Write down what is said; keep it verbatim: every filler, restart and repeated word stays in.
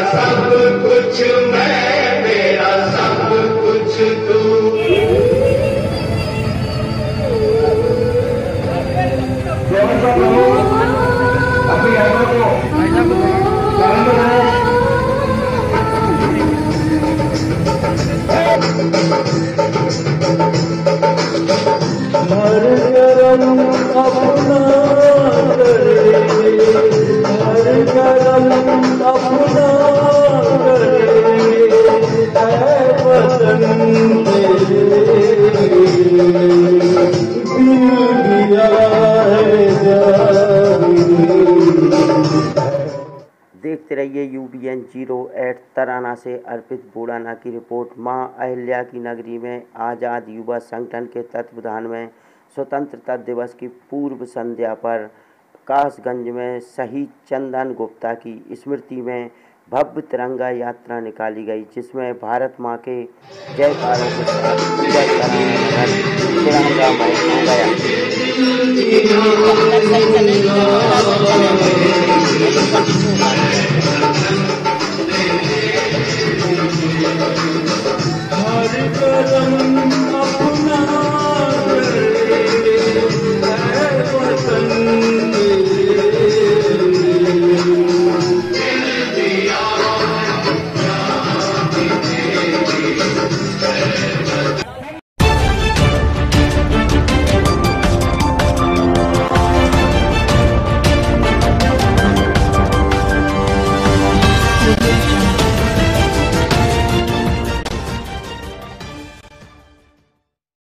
सब कुछ मैं, मेरा सब कुछ तू। हर करम अपना करे, हर करम अपना करे, है वतन तेरे दिल दिया है जान। देखते रहिए U B N zero eight Tarana से अर्पित बुड़ाना की रिपोर्ट। मां अहिल्या की नगरी में आज़ाद युवा संगठन के तत्वावधान में स्वतंत्रता दिवस की पूर्व संध्या पर कासगंज में शहीद चंदन गुप्ता की स्मृति में भव्य तिरंगा यात्रा निकाली गई, जिसमें भारत मां के जयकारों के साथ पूरा तराना तिरंगामय हो गया।